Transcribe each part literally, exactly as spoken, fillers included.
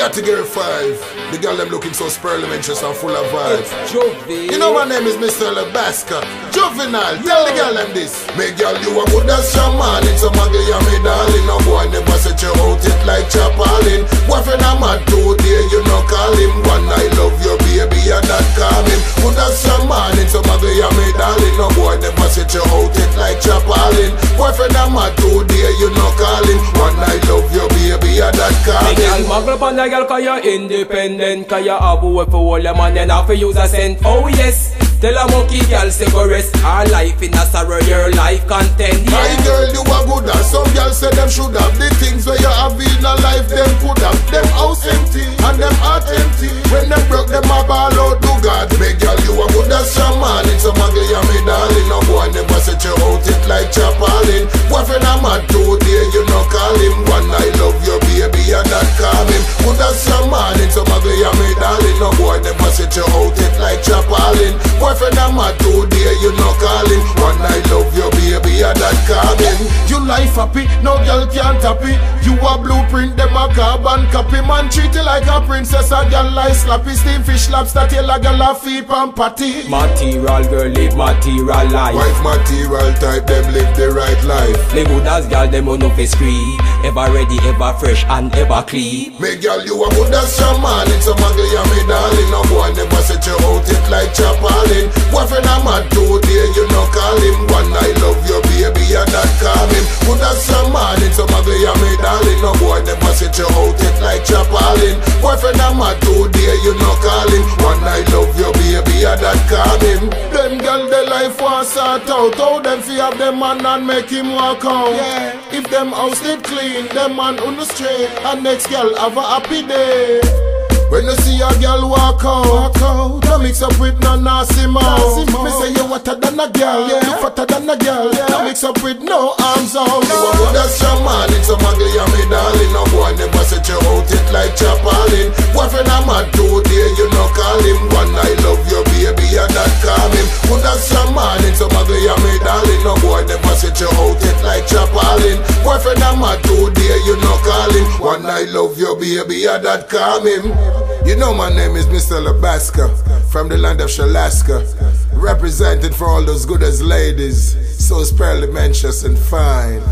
Category five. The girl them looking so spurlimentous and full of vibes. It's Jovi. You know my name is Mister Labaska. Juvenile, tell the girl them this. Me girl, you a good as shaman. It's a maggie and me darling. No boy never set you out it like chapalin. Boyfriend a mad two day, you no call him. One I love you baby and that calm him. Good as shaman. It's a maggie and me darling. No boy never set you out it like chapalin. Boyfriend a mad two day, you no call him. One I love you baby and that calm him. Me girl muggle pon the girl cause you're independent. Cause you have a way for all your man, then have to use a cent. Oh yes, tell a monkey girl say go rest her life in a sorrow, your life content. My girl, you are good and some girls say them should have the things where you have in a life. Them could have them house empty and them heart empty. When them broke them a ball out to God. My girl, you are good as shaman. It's a maggie and me darling. No boy never set you out it like chapalin. Boyfriend a mad two day, you no call him. One I love you baby and that calm him. Good as shaman. It's a maggie and me darling. No boy never set you out it like chapalin. Boyfriend a mad two day, you no call him. One I love you baby and that calm him. You life happy, no girl can't happy. You a blueprint, them a carbon copy. Man treat you like a princess, a girl like slappy. Steam fish, lobster tail, a girl a feet and patty. Material girl live material life. Wife material type, them live the right life. Live good as girl, them on no face screen. Ever ready, ever fresh and ever clean. Me girl, you a good as shaman. It's a maggie and me darling. No boy never set you out it like chapalin. Boyfriend a mad two day, you no call him. One I love you baby and that calm him. Good as shaman. It's a maggie and me darling. No boy never set you out it like chapalin. Boyfriend a mad two day, you no call him. One I love you baby and that calm him. Them girl the life was sort out. How them fi have them man and make him walk out. Yeah. If them house did clean, them man on the straight. And next girl have a happy day. When you see a girl walk out, walk out, don't mix up with no nasty mouth. Me say you wetter than a girl, yeah. You fatter than a girl, yeah. Don't mix up with no arms out. You a good as shaman, it's a maggie and me darling. No boy never set you out it like chapalin. Boyfriend a mad two day, you no call him. One I love you baby and that calm him. Good as shaman, it's a maggie and me darling. No boy never set you out it like chapalin. Boyfriend a mad two day, you no call him. One I love you baby and that calm him. You know my name is Mister Labaska, from the land of Shalaska, represented for all those good as ladies, so spurlimentous and fine.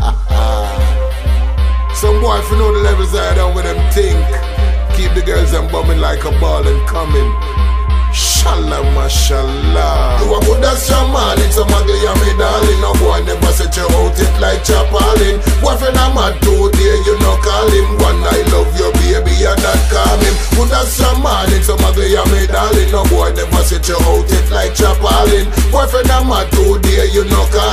Some boy if you know the levels I down with them think, keep the girls and bumming like a ball and coming. Shallah, mashallah. You a good as shaman, it's a maggie and me darling. No boy never set you out it like chapalin. Boyfriend a mad two day, you no call him. One I love you baby and that calm him. Good as shaman, it's a maggie and me darling. No boy never set you out it like chapalin. Boyfriend a mad two day, you no call